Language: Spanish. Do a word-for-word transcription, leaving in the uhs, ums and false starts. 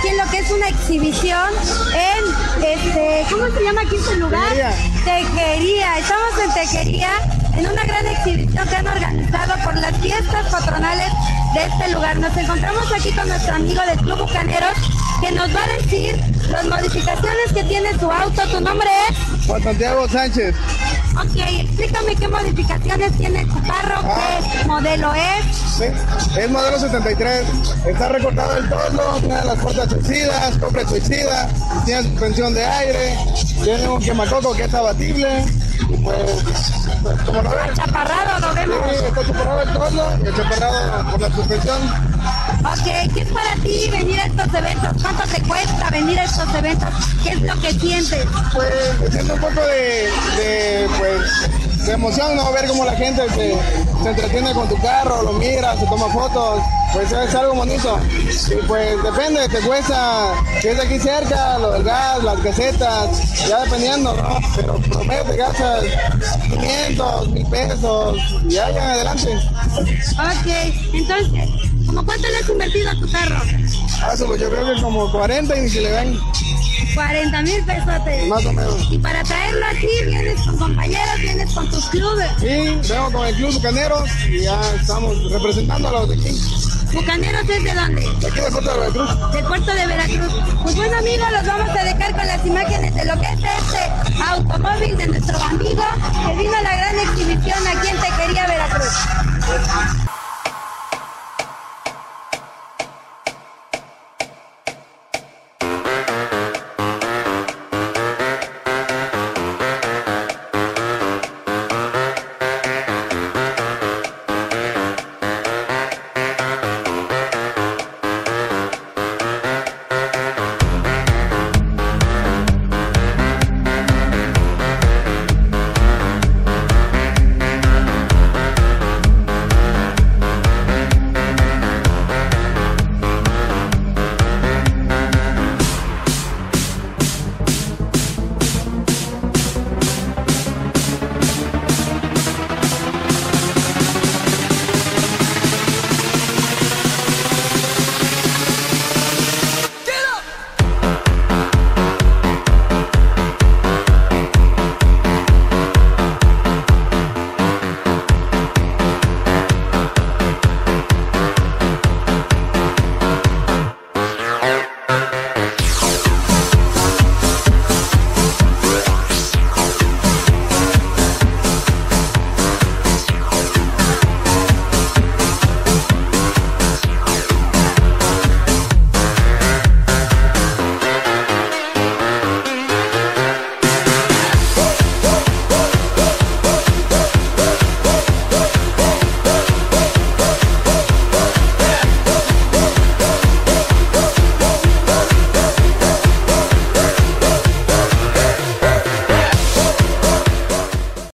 aquí en lo que es una exhibición en, este, ¿cómo se llama aquí este lugar? Tejería. Tejería. Estamos en Tejería, en una gran exhibición que han organizado por las fiestas patronales de este lugar. Nos encontramos aquí con nuestro amigo del Club Bucaneros, que nos va a decir las modificaciones que tiene su auto. ¿Tu nombre es? Juan Santiago Sánchez. Ok, explícame qué modificaciones tiene tu carro, Ah. qué modelo es. Sí, es modelo setenta y tres. Está recortado el torno, tiene las puertas suicidas, cofre suicida, tiene suspensión de aire, tiene un quemacoco que es abatible. Y pues, pues como lo ves. Chaparrado, lo Sí, vemos. está chaparrado el torno y chaparrado por la suspensión. Ok, ¿qué es para ti venir a estos eventos? ¿Cuánto te cuesta venir a estos eventos? ¿Qué es lo que sientes? Pues siento un poco de, de, pues, de emoción, ¿no? Ver cómo la gente se, se entretiene con tu carro, lo mira, se toma fotos, pues es algo bonito. Y pues depende, te cuesta, si es de aquí cerca, lo del gas, las casetas, ya dependiendo, ¿no? Pero promete, gastas quinientos, mil pesos, y ya, ya adelante. Ok, entonces, ¿cómo cuánto le has invertido a tu carro? Ah, eso, pues yo creo que como cuarenta y ni si le ven, cuarenta mil pesos. más o menos. Y para traerlo aquí, vienes con compañeros, vienes con tus clubes. Sí, vengo con el Club Bucaneros y ya estamos representando a los de aquí. ¿Bucaneros es de dónde? De aquí de Puerto de Veracruz. Del puerto de Veracruz. Pues bueno, amigos, los vamos a dejar con las imágenes de lo que es este automóvil de nuestro amigo que vino a la gran exhibición aquí en Tejería, Veracruz.